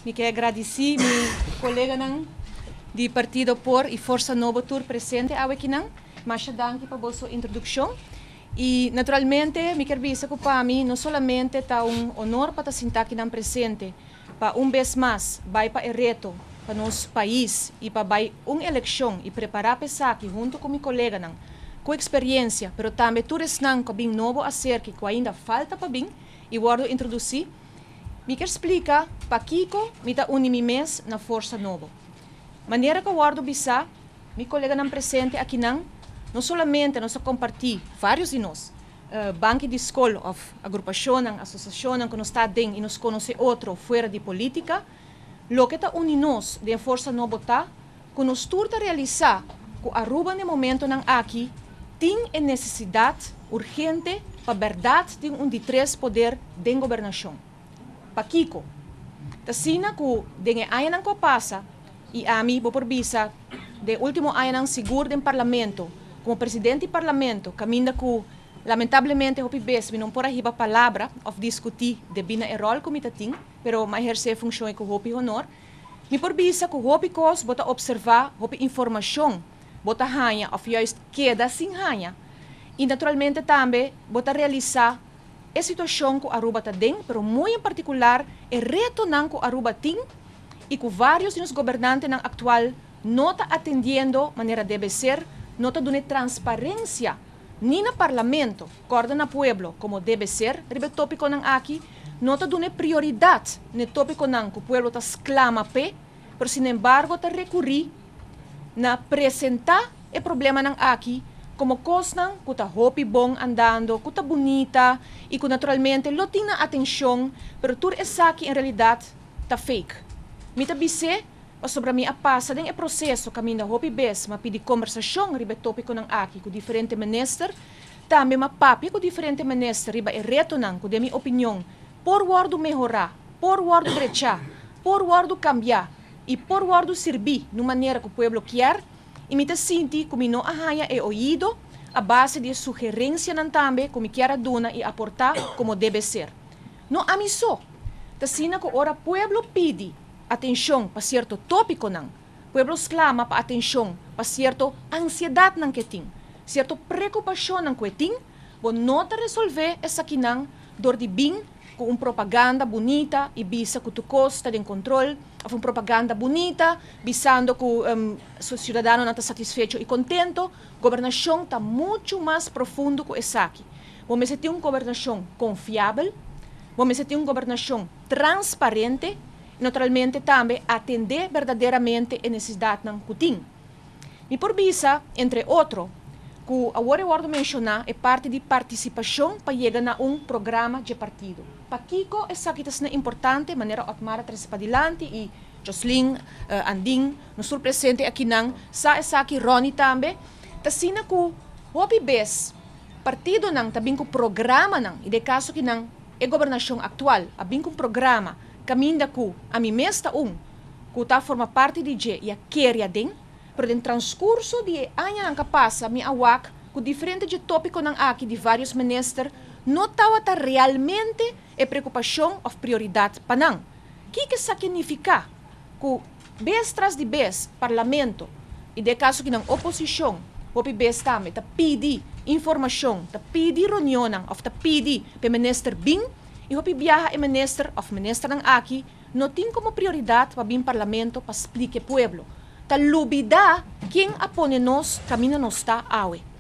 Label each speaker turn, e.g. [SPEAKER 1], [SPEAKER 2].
[SPEAKER 1] me quero agradecer meu colega de Partido Por e Força Nova Tour presente aqui não, mas danke para a sua introdução. E naturalmente me quero dizer que para mim não somente está honor para estar aqui não presente, para vez mais vai para o reto para nosso país e para eleição e preparar para aqui junto com meu colega não, com experiência, mas também tudo não que bem novo a ser que ainda falta para bem e vou introduzir. Me quer explicar para Kiko, me dá mês na Força Nova. Maneira que eu guardo bisa, meu colega não presente aqui não somente nós compartilhamos vários de nós, banco de escola, agrupação, associação que nós está dentro e nos conhece outro fora de política, lo que está unidos de Força Nova está, que nós turta realizar que a Aruba no momento não aqui tem a necessidade urgente para a verdade de de três poder de governação. Para Kiko, tasina que de ano não passa e a mim vou por visa de último ano não seguro do parlamento como presidente do parlamento caminha que lamentavelmente hopi bes não por aí a palavra of discutir de bina o rol como tem, pero mais exercer função com hopi honor. Me por visa que hopi cos bota observar hopi informação bota hanha of juist queda sem hanha e naturalmente também bota realizar a situação que Aruba está dentro, pero muito em particular, o reto que Aruba tem e que vários dos governantes atual não estão atendendo de maneira deve ser, não estão dando transparência nem no parlamento, corda no pueblo, como deve ser, ribe tópico aqui, não estão dando prioridade no tópico que o pueblo está exclama pe, pero sin embargo está recorrer na apresentar o problema aqui como coisa que está hopi bom andando, que está bonita e que naturalmente não tem atenção, pero tudo isso aqui em realidade está fake. Me tabise, sobre mim a passa den processo caminho hopi bes, mas pedi conversação ribe tópico aqui com diferente minister, também uma papi com diferente minister ribe e reto com de minha opinião, por word melhorar, por word brechar, por word cambiar e por word servir de maneira que o povo quer. E me sinto como não arranha e ouído a base de sugerência também como quer dona e aportar como deve ser. Não a mim só. Tasina que ora pueblo pede atenção para certo tópico não. Pueblo clama para atenção para certo ansiedade não que tem, certo preocupação não que tem, vou não resolver essa que não dor de bem com propaganda bonita e bisa que tu costa de controle, uma propaganda bonita, visando que o cidadão não está satisfeito e contento, a governação está muito mais profundo que essa aqui. Vamos ter uma governação confiável, vamos ter uma governação transparente e, naturalmente, também atender verdadeiramente a necessidade que tem. E por visa, entre outros, que agora eu vou mencionar é parte de participação para chegar a programa de partido. Para Kiko, essa aqui é importante, de maneira Otmara traz para adiante e Jocelyn, Anding, nós estamos presentes aqui não, essa aqui Ronnie também, tasina que hopi bes partido não também com programa não, e de caso que não é governação atual, também com programa, caminho que a mim mesma que está forma parte de G e a queria dentro. Pero no transcurso de ano que passa, me awak, com diferente de tópico aqui de vários ministros, não estava realmente a preocupação ou prioridade para não. O que significa? Que vez tras de vez, parlamento, e de caso que não oposição, o vez também, está pedir informação, está pedir reunião, ou está pedir para o ministro bem, e o viaja o ministro, ou ministro aqui, não tem como prioridade para vir parlamento para explicar ao povo. Ta lubida quem apone nos caminho nos está awe.